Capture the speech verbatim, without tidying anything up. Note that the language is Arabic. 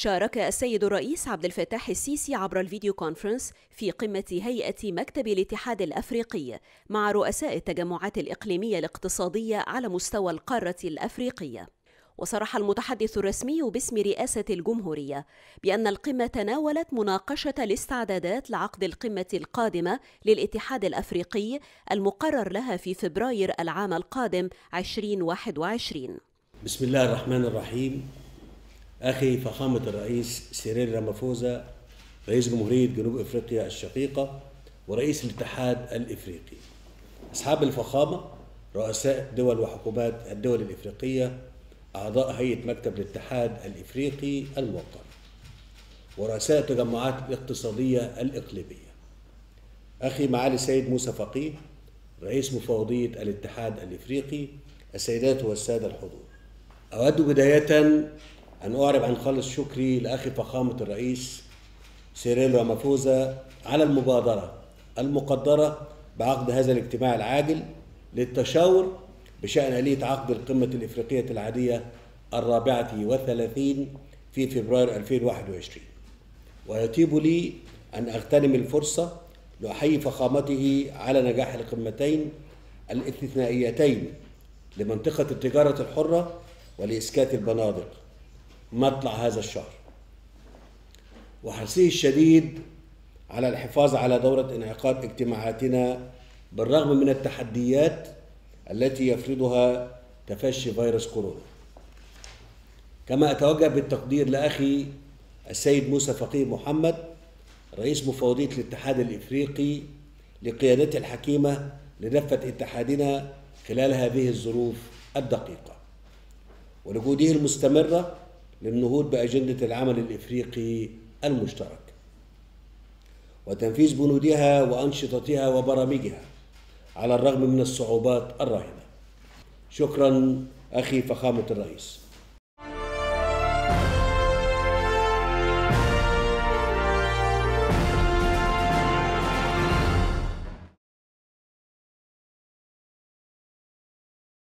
شارك السيد الرئيس عبد الفتاح السيسي عبر الفيديو كونفرنس في قمة هيئة مكتب الاتحاد الأفريقي مع رؤساء التجمعات الإقليمية الاقتصادية على مستوى القارة الأفريقية. وصرح المتحدث الرسمي باسم رئاسة الجمهورية بأن القمة تناولت مناقشة الاستعدادات لعقد القمة القادمة للاتحاد الأفريقي المقرر لها في فبراير العام القادم ألفين وواحد وعشرين. بسم الله الرحمن الرحيم. أخي فخامة الرئيس سيريل رامافوزا رئيس جمهورية جنوب أفريقيا الشقيقة ورئيس الاتحاد الإفريقي، أصحاب الفخامة رؤساء دول وحكومات الدول الإفريقية، أعضاء هيئة مكتب الاتحاد الإفريقي الموقر، ورؤساء التجمعات الاقتصادية الإقليمية، أخي معالي السيد موسى فقيه رئيس مفوضية الاتحاد الإفريقي، السيدات والسادة الحضور. أود بداية أن أعرب عن خالص شكري لأخي فخامة الرئيس سيريل رامافوزا على المبادرة المقدرة بعقد هذا الاجتماع العاجل للتشاور بشأن آلية عقد القمة الإفريقية العادية الرابعة والثلاثين في فبراير ألفين وواحد وعشرين. ويطيب لي أن أغتنم الفرصة لأحيي فخامته على نجاح القمتين الاستثنائيتين لمنطقة التجارة الحرة ولإسكات البنادق مطلع هذا الشهر، وحرصه الشديد على الحفاظ على دورة انعقاد اجتماعاتنا بالرغم من التحديات التي يفرضها تفشي فيروس كورونا. كما أتوجه بالتقدير لأخي السيد موسى فقيه محمد رئيس مفوضية الاتحاد الإفريقي لقيادته الحكيمة لدفة اتحادنا خلال هذه الظروف الدقيقة، ولجهوده المستمرة للنهوض بأجندة العمل الإفريقي المشترك وتنفيذ بنودها وأنشطتها وبرامجها على الرغم من الصعوبات الراهنة. شكرا أخي فخامة الرئيس.